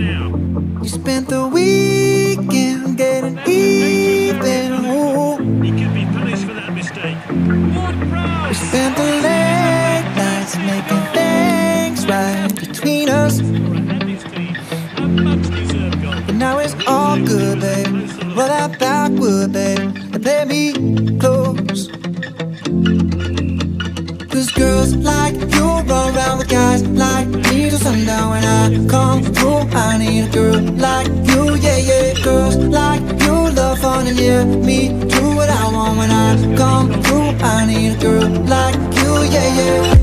You spent the weekend getting even. Ooh. He could be punished for that mistake. We spent the late nights making things right between us. But now it's all good, babe. Roll that backward, babe, and play me close. Cause girls like you run around with guys like me till sundown. When I come through, I need a girl like you, yeah, yeah. Girls like you love fun and yeah, me do what I want. When I come through, I need a girl like you, yeah, yeah.